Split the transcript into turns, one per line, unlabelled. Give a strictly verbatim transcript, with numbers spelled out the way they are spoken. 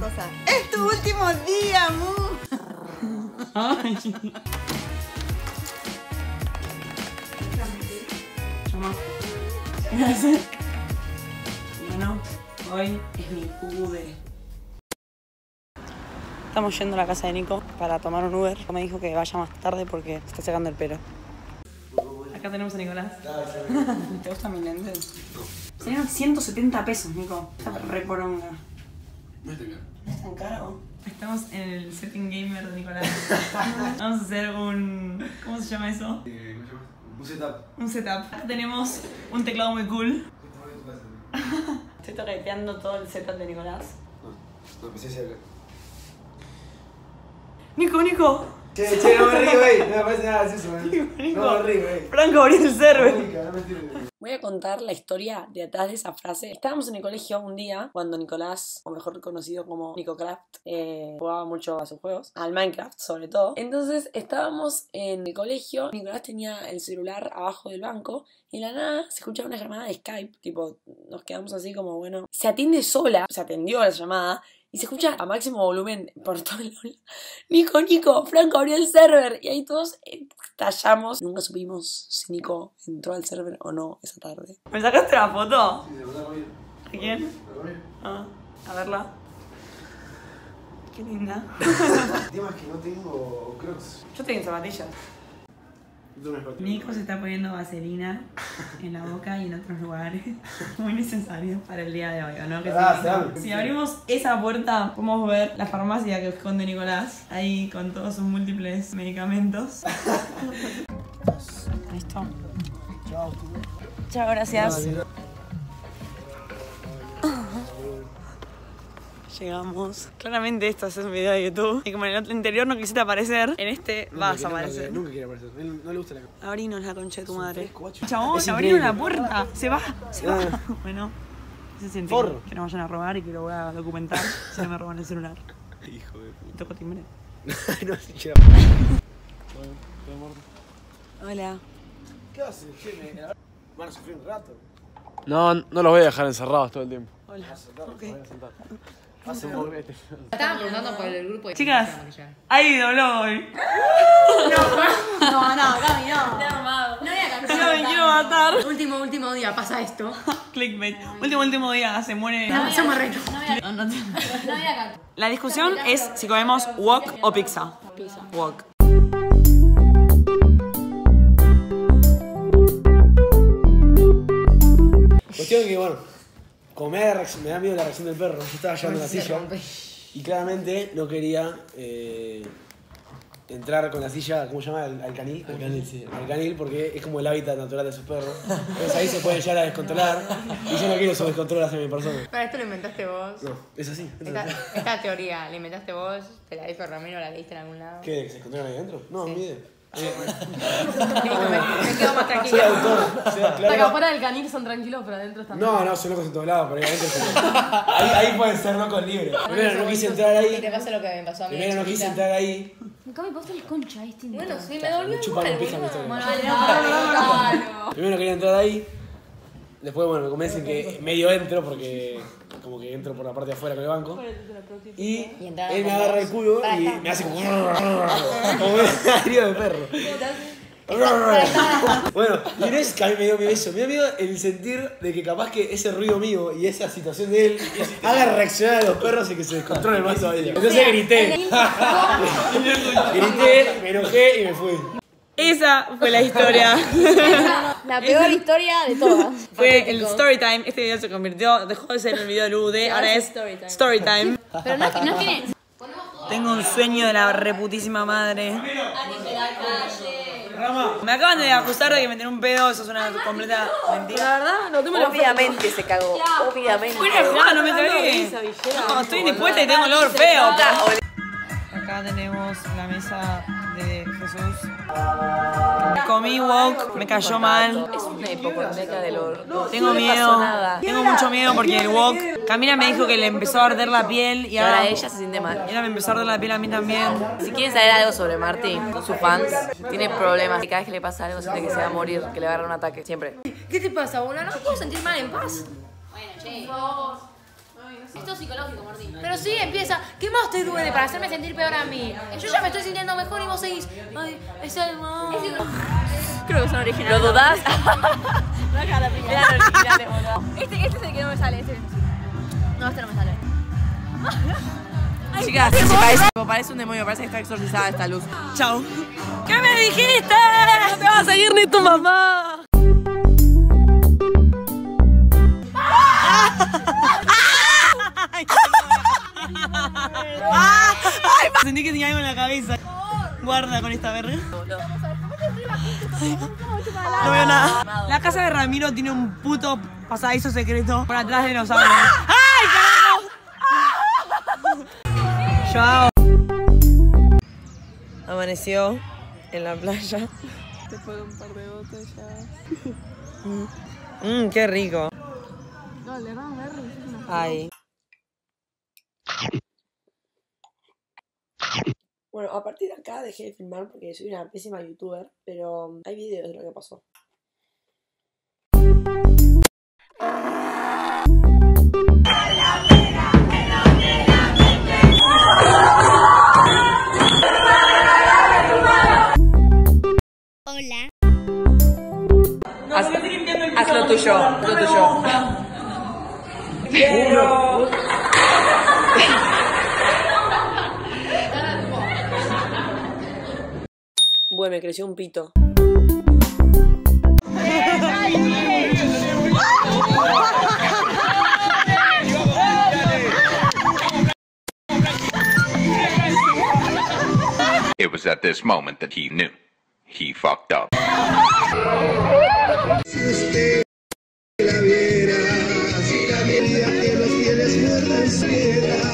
hermosa.
¡Es tu último día, Mu! Ay. Llama. Bueno, hoy es mi U D. Estamos yendo a la casa de Nico para tomar un Uber. Me dijo que vaya más tarde porque está sacando el pelo. Acá tenemos a Nicolás. ¿Te gustan mis lentes? No. Serían ciento setenta pesos, Nico. Está re poronga.
No está caro.
¿No es tan caro? Estamos en el setting gamer de Nicolás. Vamos a hacer un... ¿Cómo se llama eso?
Eh, ¿Cómo se llama? Un setup.
Un setup. Acá tenemos un teclado muy cool. Estoy toqueteando todo el setup de Nicolás.
No, no, empecé a hacer...
Nico, Nico.
Che, che, no me río, güey. No me parece nada gracioso, güey.
Nico.
No me río, güey.
Franco, abrí el server.
No me tires.
Voy a contar la historia de atrás de esa frase. Estábamos en el colegio un día cuando Nicolás, o mejor conocido como NicoCraft, eh, jugaba mucho a sus juegos, al Minecraft sobre todo. Entonces estábamos en el colegio, Nicolás tenía el celular abajo del banco y de la nada se escuchaba una llamada de Skype, tipo nos quedamos así como bueno, se atiende sola, se atendió la llamada y se escucha a máximo volumen por todo el aula. Nico, Nico, Franco abrió el server. Y ahí todos estallamos. Nunca supimos si Nico entró al server o no esa tarde. ¿Me sacaste la foto?
Sí, se lo saco bien.
¿A quién?
¿Lo bien?
Ah, a verla. Qué linda.
El tema es que no tengo crocs.
Yo tengo zapatillas.
No me falta.
Nico se está poniendo vaselina en la boca y en otros lugares. Muy necesario para el día de hoy, ¿o no? Que
Ah,
si,
claro.
si abrimos esa puerta, podemos ver la farmacia que esconde Nicolás. Ahí con todos sus múltiples medicamentos. ¿Listo?
Chao.
Chao, gracias. Llegamos. Claramente esto es un video de YouTube. Y como en el otro anterior no quisiste aparecer, en este
Nunca
vas a
quiere-
aparecer.
Nunca quiere aparecer. A él no le gusta la cámara.
Abrinos la concha de tu madre.
fresco, guacho.
Chabón,
Es
abrieron la
increíble.
puerta. Se va, se va.
Ah.
Bueno, ese es el
Forro.
que no vayan a robar y que lo voy a documentar si no me roban el celular.
Hijo de
Y toco timbre.
puta. No, si llega.
Hola.
¿Qué haces? Che, me... Van a sufrir un rato.
No, no los voy a dejar encerrados todo el tiempo.
Hola. Ok.
Hace un poco este.
Estaban preguntando por el grupo de
Chicas, hay dobló hoy.
No, no, Cami, no. No voy a cantar.
Yo me quiero matar.
Último, último día, pasa esto.
Clickbait. Último, último día, se muere.
No, somos re.
No, no te-
No voy a cantar.
La discusión es si comemos wok o pizza. Pizza. Wok.
Cuestión que, bueno, como me da, la reacción- me da miedo la reacción del perro, yo estaba llevando la silla y claramente no quería eh, entrar con la silla, ¿cómo se llama? Al, al canil. Al canil, sí. Al canil porque es como el hábitat natural de esos perros. Entonces ahí se pueden llegar a descontrolar y yo no quiero esos descontrol hacia mi persona.
Para esto lo inventaste vos.
No, es así. esto es
Esta,
así.
esta teoría la inventaste vos, te la dijo Ramiro, la leíste en algún lado.
¿Qué? ¿Que se descontrolan ahí adentro? No,
Sí.
ni idea.
Listo, me, me quedo más
Soy
tranquila.
autor, soy
Acá
claro.
afuera del canil son tranquilos, pero adentro están.
No, no, son locos en todos lados, pero ahí adentro son- ahí, ahí pueden ser locos libres. Primero no quise entrar
Que te
ahí.
pase lo que me pasó a mí.
Primero no quise entrar ahí.
Cami, vos tenés concha, es distinto.
Bueno, sí, me dolió
Me chupan
igual,
un pija mi
boludo.
historia. Primero quería entrar ahí. Después, bueno, me convencen que medio entro porque como que entro por la parte de afuera con el banco. Y
Y entraba
él me
con
agarra
vos.
el culo
Para,
y
está.
me hace como... como una herida de perro. Bueno, y no es que a mí me dio miedo eso, me dio miedo el sentir de que capaz que ese ruido mío y esa situación de él haga reaccionar a los perros y que se descontrole más todavía. Entonces grité. Grité, me enojé y me fui.
Esa fue la historia.
La peor historia de todas.
Fue el story time. Este video se convirtió, dejó de ser el video del U D, ahora es
story time.
story time.
Pero no, no tiene.
Tengo un sueño de la reputísima madre. Me acaban de acusar de que me tiré un pedo, eso es una completa mentira.
La verdad, no tengo la
Obviamente se cagó, obviamente.
Bueno, no me cagué. No, estoy indispuesta y tengo olor feo. Acá tenemos la mesa de Jesús. Comí wok, me cayó mal.
Es una hipocondriaca del horror.
Tengo
No le
miedo,
pasó nada.
tengo mucho miedo porque el wok. Camila me dijo que le empezó a arder la piel y
Y ahora
ahora
ella se siente mal.
ella me empezó a arder la piel a mí también.
Si quieren saber algo sobre Martín, son sus fans, tiene problemas. Y cada vez que le pasa algo siente que se va a morir, que le va a agarrar un ataque, siempre.
¿Qué te pasa, boludo? ¿No puedo sentir mal en paz?
Bueno, che. Por favor. Esto psicológico, Martín.
Pero sí, empieza, ¿qué más te duele para hacerme sentir peor a mí? Yo ya me estoy sintiendo mejor y vos seguís. Ay, es algo.
Creo que son originales.
¿Lo dudás?
Eran originales, boludo. Este, este es el que no me sale, este. No, este no me sale.
Chicas, parece, parece un demonio, parece que está exorcizada esta luz. Chau.
¿Qué me dijiste? No te va a seguir ni tu mamá. Ay, sentí que tenía algo en la cabeza. Guarda con esta verga. No veo nada. La casa de Ramiro tiene un puto pasadizo secreto por atrás de los árboles. ¡Ay, carajo! Chao. Amaneció en la playa. Después de un par de botellas. Mmm, qué rico. Ay. Bueno, a partir de acá dejé de filmar porque soy una pésima youtuber, pero hay videos de lo que pasó.
Hola.
Haz, haz lo tuyo, lo tuyo.
Pero... Bueno, me creció un pito.
It was at this moment that he knew. He fucked up.
Si usted la viera, si la viera que los fieles muerdan su piedra.